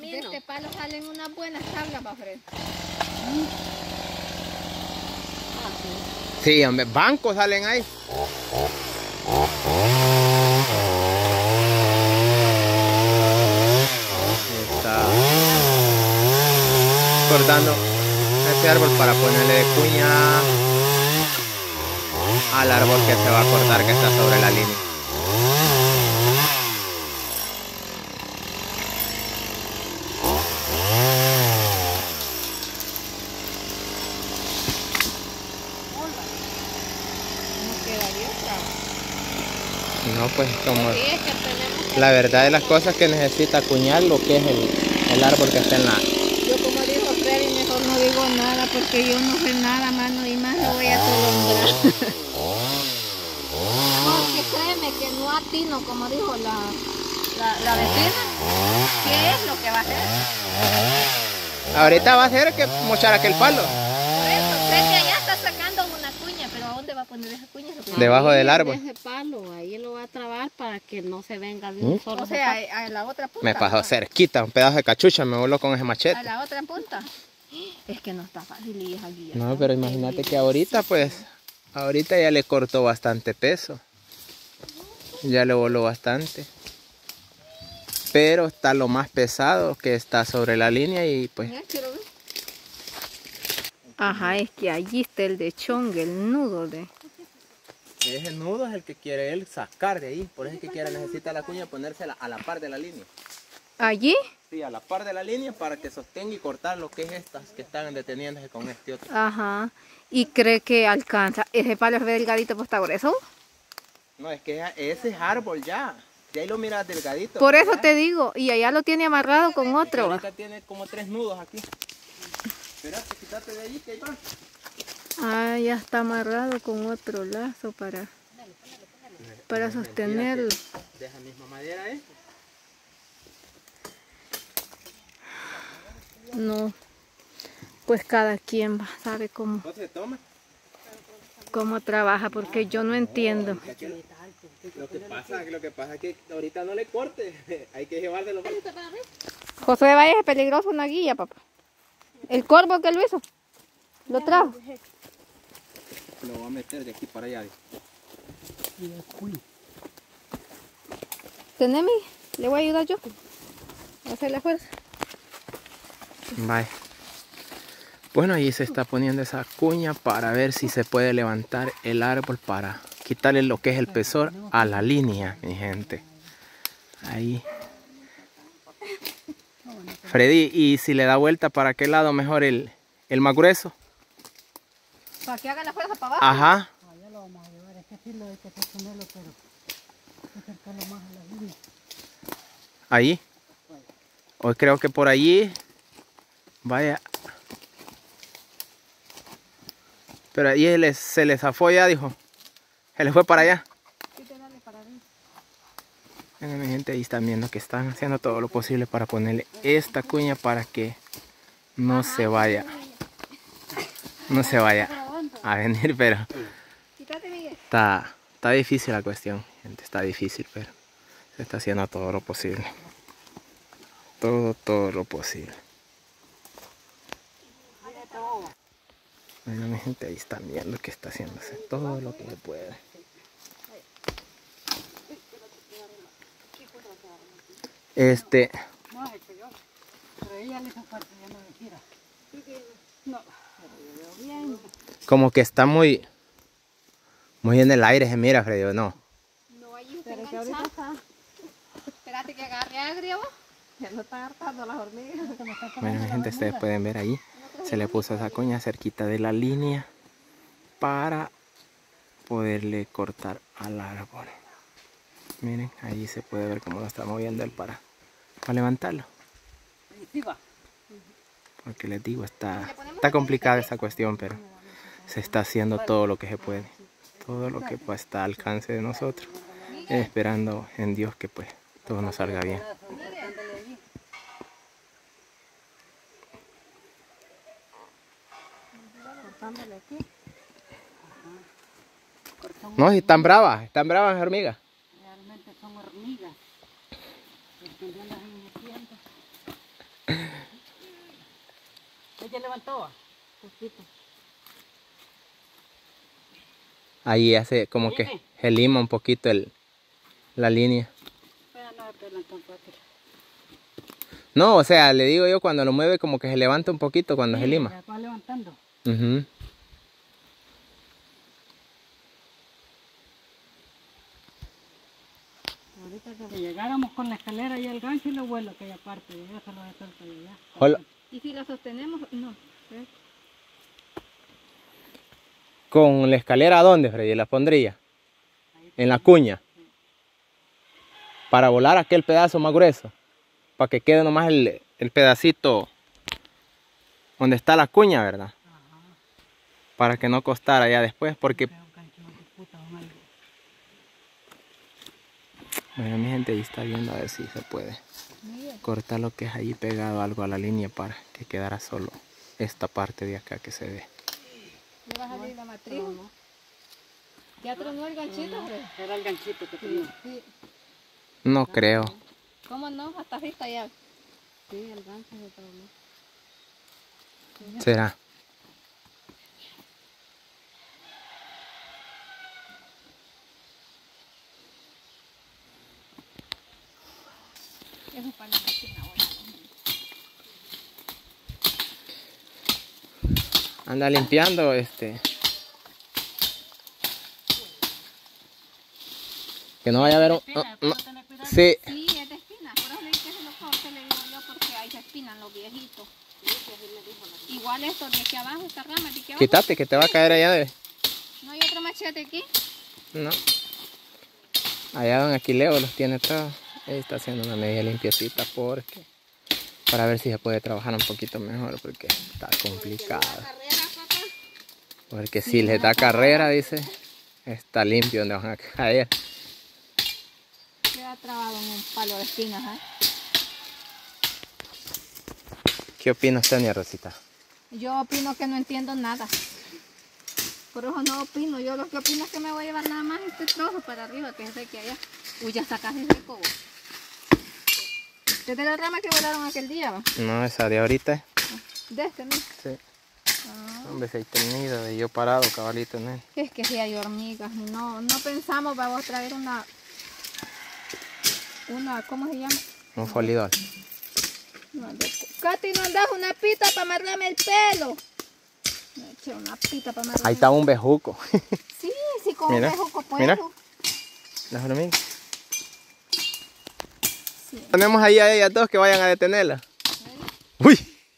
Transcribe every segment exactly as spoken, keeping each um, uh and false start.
De este palo salen unas buenas tablas, pa' Fred. Sí, hombre, bancos salen ahí. Está cortando este árbol para ponerle cuña al árbol que se va a cortar, que está sobre la línea. No, pues como la verdad de las cosas que necesita cuñar lo que es el, el árbol que está en la... Yo como dijo Freddy, mejor no digo nada porque yo no sé nada, mano, y más lo voy a atolondrar. Porque créeme que no atino, como dijo la, la, la vecina, ¿qué es lo que va a hacer? Ahorita va a hacer que mochar aquel palo. Por eso, sé que allá está sacando una cuña, pero ¿a dónde va a poner esa cuña? Debajo del árbol. Ese palo, ahí lo va a trabar para que no se venga de un ¿Mm? solo. O sea, a, a la otra punta. Me pasó cerquita, un pedazo de cachucha, me voló con ese machete. A la otra punta. Es que no está fácil y esa guía. No, pero imagínate que ahorita pues, ahorita ya le cortó bastante peso. Ya le voló bastante. Pero está lo más pesado que está sobre la línea y pues... Ajá, es que allí está el de chongue, el nudo de... Ese nudo es el que quiere él sacar de ahí. Por eso es que quiere, necesita la cuña ponérsela a la par de la línea. ¿Allí? Sí, a la par de la línea para que sostenga y cortar lo que es estas que están deteniéndose con este otro. Ajá. ¿Y cree que alcanza? ¿Ese palo es delgadito, pues está grueso? No, es que ese es árbol ya. Ya ahí lo miras delgadito. Por eso ¿ya? te digo, y allá lo tiene amarrado con otro. Ahorita tiene como tres nudos aquí. Espérate, quítate de allí que hay más. Ah, ya está amarrado con otro lazo para, para sostenerlo. De esa misma madera, ¿eh? No, pues cada quien va, sabe cómo, ¿No se toma? cómo trabaja, porque yo no entiendo. Lo que pasa, lo que pasa es que ahorita no le corte, hay que llevárselo. Josué Valle es peligroso una guía, papá. El corvo que lo hizo, lo trajo. Lo voy a meter de aquí para allá. Tenemi, le voy a ayudar yo a hacer la fuerza. Vale. Bueno, ahí se está poniendo esa cuña para ver si se puede levantar el árbol para quitarle lo que es el pesor a la línea, mi gente. Ahí. Freddy, ¿y si le da vuelta para qué lado mejor el, el más grueso? Para que haga la fuerza para abajo. Ajá. Allá lo vamos a llevar, es que sí lo hay que sostenerlo, pero hay que acercarlo más a la línea. Ahí. Hoy creo que por allí. Vaya. Pero ahí se les, se les zafó ya, dijo. Se les fue para allá. Bueno, mi gente, ahí están viendo que están haciendo todo lo posible para ponerle esta cuña para que no se vaya. No se vaya a venir, pero está, está difícil la cuestión, gente. Está difícil, pero se está haciendo todo lo posible. Todo, todo lo posible. Bueno, mi gente, ahí están viendo que está haciéndose todo lo que se puede. Este... No, es que yo, pero ella le hizo fuerte, ya no me tira. No, pero yo veo bien. Como que está muy... Muy en el aire, se mira, Freddy, ¿no? No, allí está Pero que ahorita enganchado. está. Espérate que agarre agrio. Ya no están hartando las hormigas. Bueno, mi gente, ustedes pueden ver ahí. Se le puso esa cuña cerquita de la línea para poderle cortar al árbol. Miren, ahí se puede ver cómo lo está moviendo él para, para levantarlo. Porque les digo, está, está complicada esta cuestión, pero se está haciendo todo lo que se puede. Todo lo que pues, está al alcance de nosotros. Esperando en Dios que pues todo nos salga bien. No, si están bravas, están bravas las hormigas. Realmente son hormigas. ya levantó. Poquito. Ahí hace como que se lima un poquito el, la línea. Pero no se pelan tan fácil. No, o sea, le digo yo, cuando lo mueve como que se levanta un poquito cuando Sí, se lima. ya va levantando. Uh-huh. Ahorita que llegáramos con la escalera y el gancho y lo vuelo aquella parte, ya se lo de suelto y ya. Hola. ¿Y si lo sostenemos? No. ¿Ves? ¿Con la escalera a dónde, Freddy? ¿La pondría? En la cuña. Para volar aquel pedazo más grueso. Para que quede nomás el, el pedacito donde está la cuña, ¿verdad? Ajá. Para que no costara ya después, porque... Bueno, mi gente ahí está viendo a ver si se puede cortar lo que es ahí pegado algo a la línea para que quedara solo esta parte de acá que se ve. ¿Le va a salir la matriz? ¿Ya tronó el ganchito, Fred? Era el ganchito que tenía. Sí. No creo. ¿Cómo no? Hasta arriba ya. Sí, el gancho se tronó. ¿Será? Eso es para la máquina ahora. Anda limpiando este. Que no vaya a haber un... no, no. Sí. Sí, es de espina. Por eso le dije que se lo corte, le digo yo, porque ahí se espinan los viejitos. Igual esto de aquí abajo, esta rama de aquí abajo. Quítate que te va a caer allá de... ¿No hay otro machete aquí? No. Allá don Aquileo los tiene todos. Ahí está haciendo una media limpiecita porque... para ver si se puede trabajar un poquito mejor porque está complicado. Porque si les da carrera, dice, está limpio donde van a caer. Queda trabado en un palo de espinas, ¿eh? ¿Qué opina usted, mi Rosita? Yo opino que no entiendo nada. Por eso no opino. Yo lo que opino es que me voy a llevar nada más este trozo para arriba, que es de aquí allá. Uy, ya está casi seco. ¿Desde la rama que volaron aquel día, va? No, esa de ahorita. De este, ¿no? Sí. Ah. Hombre, se ha tenido y yo parado, cabalito, ¿no? Es que si hay hormigas. No, no pensamos, vamos a traer una... Una, ¿cómo se llama? Un folidol. No, de... Katy, ¿no andas una pita para amarrarme el pelo? Me eché una pita para amarrarme. Ahí está un bejuco. Sí, sí, con Mira, un bejuco puedo. mira. Las hormigas. Sí. Ponemos ahí a ellas dos que vayan a detenerla. ¿Eh? ¡Uy!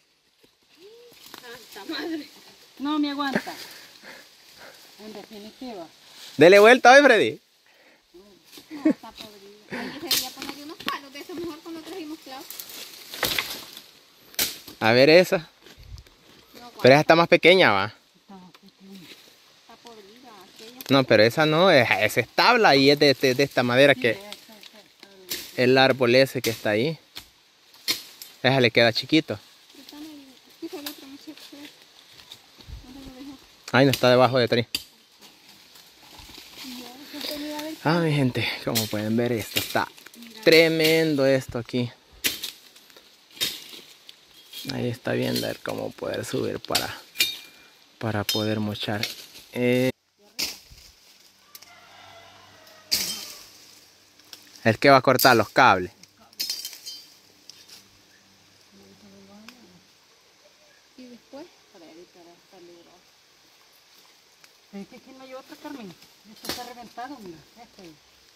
Santa madre. No me aguanta. En definitiva. Dele vuelta hoy, Freddy. No, está podrido. Ahí sería ponerle unos palos de eso mejor cuando trajimos clavos. A ver esa. No, Pero esa está más pequeña, va. está podrida aquella. No, pero esa no, es, esa es tabla y es de, de, de esta madera que... el árbol ese que está ahí. Esa le queda chiquito. Ahí no está debajo de tri. Ah, mi gente, como pueden ver, esto está tremendo esto aquí. Ahí está viendo a ver cómo poder subir para, para poder mochar. Eh, el que va a cortar los cables. Y después, Para evitar peligroso. ¿Es que aquí no hay otro, Carmen? Esto está reventado, mira. Este.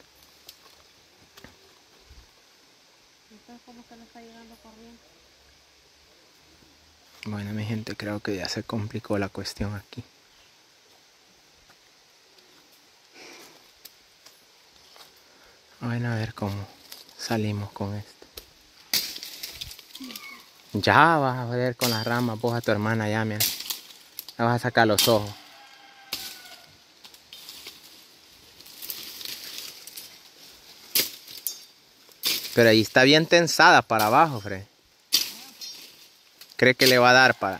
esto es como que le está llegando corriente. Bueno, mi gente, creo que ya se complicó la cuestión aquí. Bueno, a ver cómo salimos con esto. Ya vas a ver con las ramas, vos a tu hermana ya, mira. Le vas a sacar los ojos. Pero ahí está bien tensada para abajo, Fred. ¿Cree que le va a dar para...?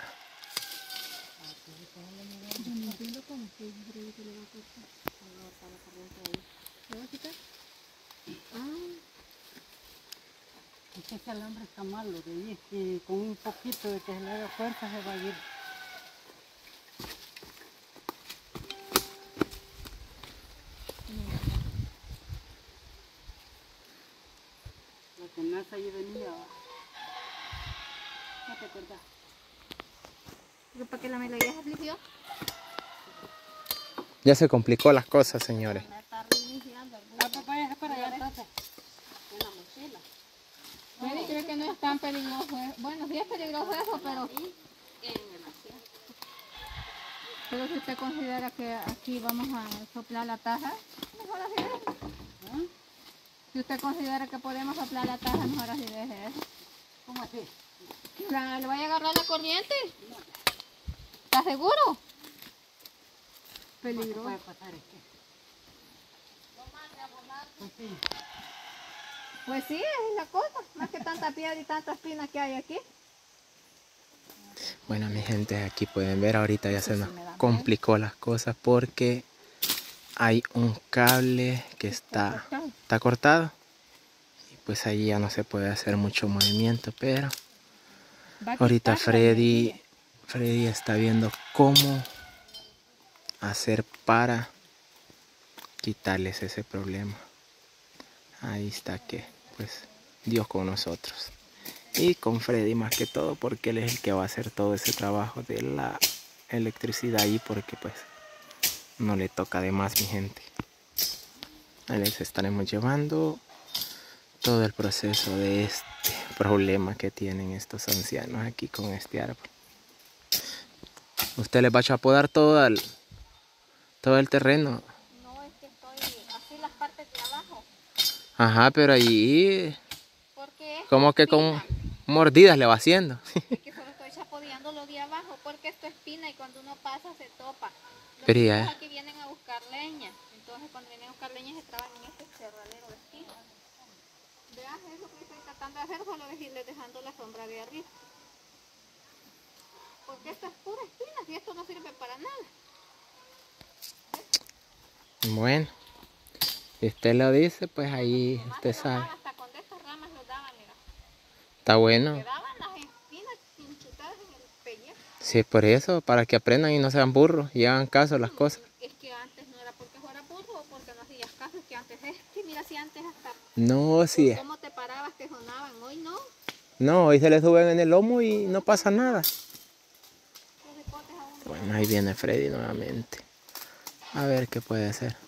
que ese alambre está malo de ahí. Y con un poquito de que se le haga fuerza se va a ir. La tenaza ahí venía. ¿No te acuerdas? ¿Para qué la melodía se afligió? Ya se complicó las cosas, señores. Me está reiniciando el Ah, papá, ya para allá entonces. en la mochila. Mary cree que no es tan peligroso. ¿eh? Bueno, sí es peligroso eso, pero... Pero si usted considera que aquí vamos a soplar la taja, mejor así deje. ¿Ah? Si usted considera que podemos soplar la taja, mejor así deje eso. ¿Cómo así? La- ¿Le vaya a agarrar la corriente? ¿Está seguro? ¿Qué Peligro. puede pasar? Es que... Pues sí. Pues sí, es la cosa. Más que tanta piedra y tanta espina que hay aquí. Bueno, mi gente, aquí pueden ver, ahorita ya se nos complicó las cosas porque hay un cable que está, está cortado. Y pues ahí ya no se puede hacer mucho movimiento, pero ahorita Freddy, Freddy está viendo cómo hacer para quitarles ese problema. Ahí está que, pues, Dios con nosotros. Y con Freddy más que todo, porque él es el que va a hacer todo ese trabajo de la electricidad ahí, porque pues no le toca de más, mi gente. Ahí les estaremos llevando todo el proceso de este problema que tienen estos ancianos aquí con este árbol. ¿Usted les va a apodar todo el, todo el terreno? No, es que estoy así las partes de abajo. Ajá, pero ahí Porque es como que con mordidas le va haciendo. Es que solo estoy chapoteando lo de abajo porque esto es espina y cuando uno pasa se topa. Los Pero chicos ya. aquí vienen a buscar leña. Entonces cuando vienen a buscar leña se traban en este cerradero de espina. Vean, eso que estoy tratando de hacer solo decirles dejando la sombra de arriba. Porque esto es pura espina y esto no sirve para nada. Bueno, si usted lo dice, pues ahí Nomás usted se sabe. daban, hasta con de estas ramas los daban, mira. Está bueno. Quedaban las espinas hinchutadas en el pellejo. Sí, por eso, para que aprendan y no sean burros y hagan caso a las cosas. Es que antes no era porque fuera burro o porque no hacías caso, es que antes es que mira si antes hasta No, sí. cómo te parabas te sonaban, hoy no. No, hoy se le suben en el lomo y no pasa nada. Los hipotes aún no. Bueno, ahí viene Freddy nuevamente. A ver qué puede hacer.